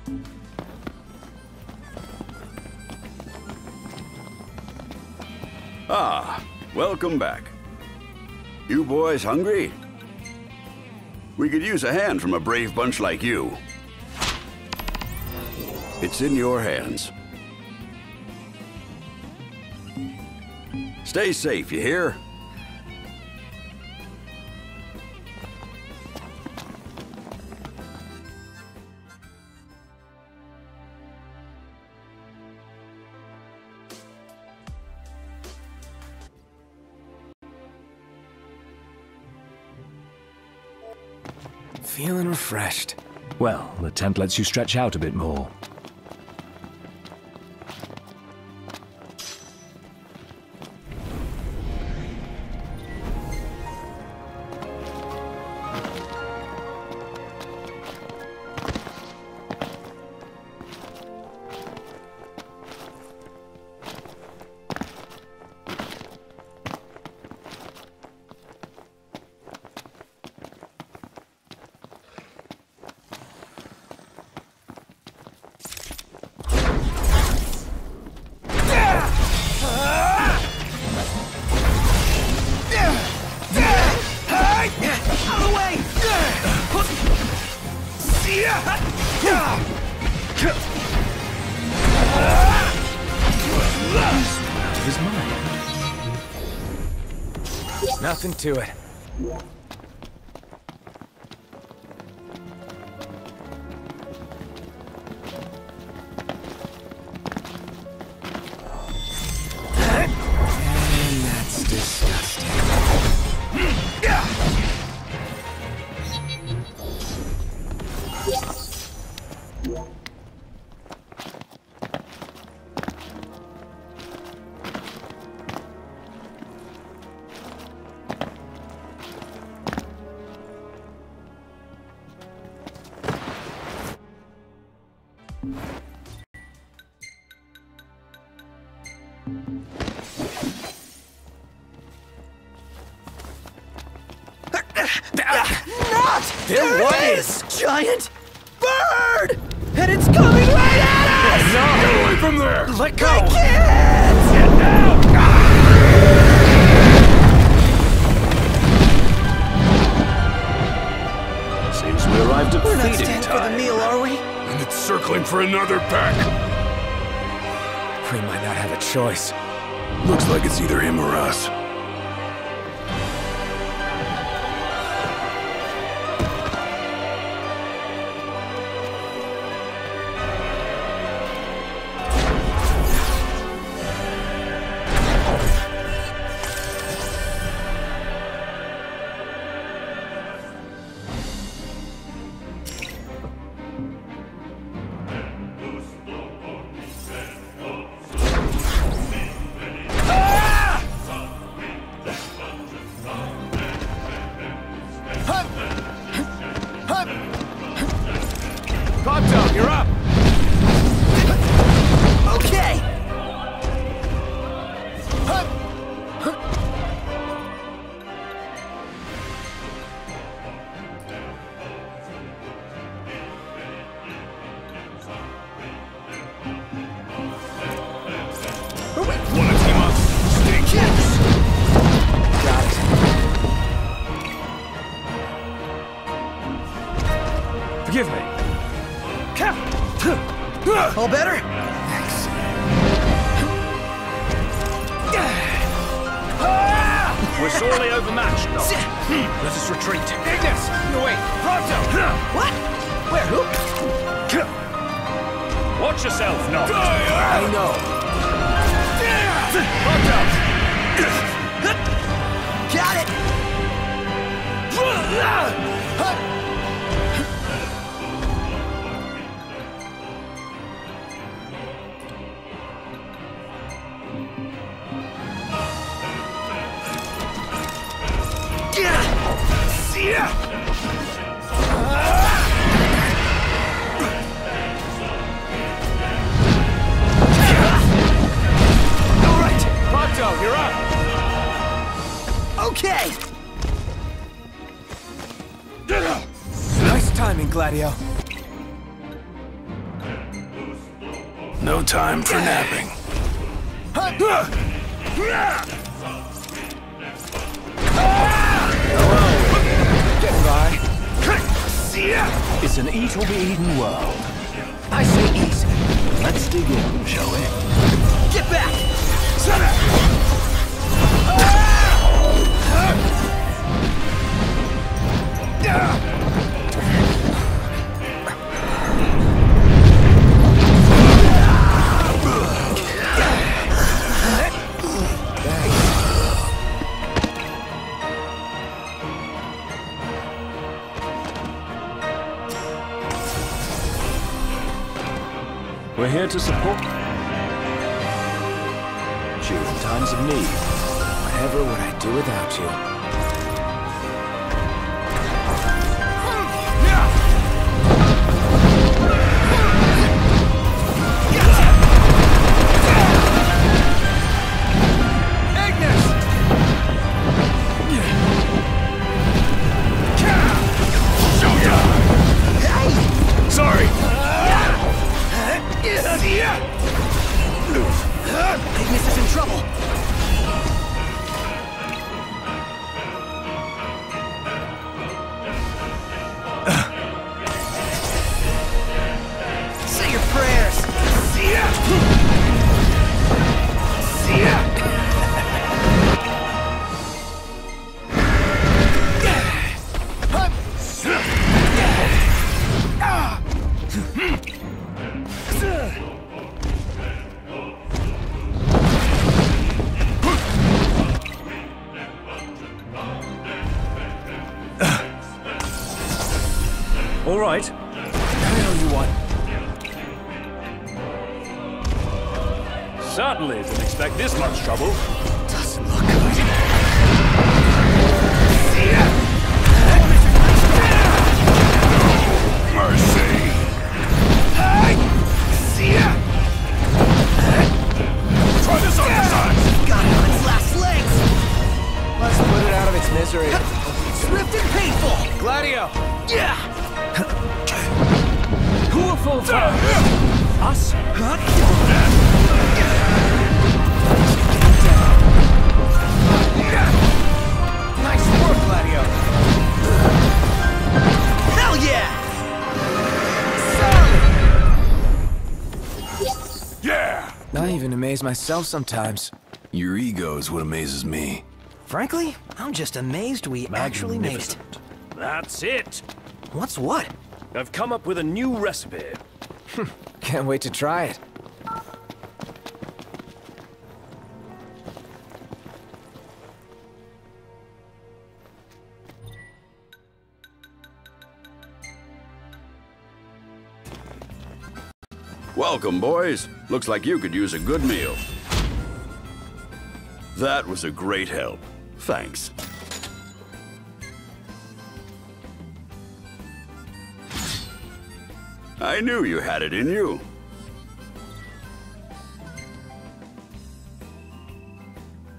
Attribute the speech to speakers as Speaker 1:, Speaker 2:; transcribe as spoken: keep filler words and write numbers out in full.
Speaker 1: Ah, welcome back. You boys hungry? We could use a hand from a brave bunch like you. It's in your hands. Stay safe, you hear?
Speaker 2: Feeling refreshed. Well, the tent lets you stretch out a bit more. Nothing to it. And that's disgusting.
Speaker 3: Not!
Speaker 2: There
Speaker 3: There it is! Giant bird! And it's coming right at us!
Speaker 2: No! Get away from there! Let go!
Speaker 3: I can't!
Speaker 2: Get down! Seems we arrived at
Speaker 3: We're not
Speaker 2: feeding
Speaker 3: staying for
Speaker 2: time.
Speaker 3: the meal, are we?
Speaker 4: And it's circling for another pack.
Speaker 2: We might not have a choice.
Speaker 4: Looks like it's either him or us.
Speaker 2: Ravatogh, you're up!
Speaker 3: Okay!
Speaker 4: Wanna team up? Stay close.
Speaker 2: Got it. Forgive me.
Speaker 3: All better?
Speaker 2: We're sorely overmatched, Doc. Let us retreat. Ignis! No, wait! Ravatogh!
Speaker 3: What? Where? Who?
Speaker 2: Watch yourself, Noct.
Speaker 3: I know.
Speaker 2: Ravatogh!
Speaker 3: Got it!
Speaker 2: All right! Ravatogh, you're up!
Speaker 3: Okay!
Speaker 4: No time for napping.
Speaker 3: Getting by.
Speaker 2: It's an eat or be eaten world.
Speaker 3: I say easy.
Speaker 2: Let's dig in, shall we?
Speaker 3: Get back!
Speaker 2: We're here to support you in times of need.
Speaker 3: Whatever would I do without you?
Speaker 4: Sorry.
Speaker 3: Ignis is in trouble. Say your prayers. See ya. See ya.
Speaker 2: All right.
Speaker 3: Hell you want?
Speaker 2: Certainly didn't expect this much trouble.
Speaker 3: Doesn't look good.
Speaker 4: Mercy. Try this on your side.
Speaker 3: Got it on its last legs. Let's put it out of its misery. Swift and painful.
Speaker 2: Gladio,
Speaker 3: Yeah.
Speaker 2: who will fall first? Us?
Speaker 3: Nice work, Gladio. Hell yeah! Solid.
Speaker 4: Yeah.
Speaker 3: I even amaze myself sometimes.
Speaker 4: Your ego is what amazes me.
Speaker 3: Frankly, I'm just amazed we actually made it.
Speaker 2: Magnificent. That's it.
Speaker 3: What's what?
Speaker 2: I've come up with a new recipe.
Speaker 3: Can't wait to try it.
Speaker 1: Welcome, boys. Looks like you could use a good meal. That was a great help. Thanks. I knew you had it in you.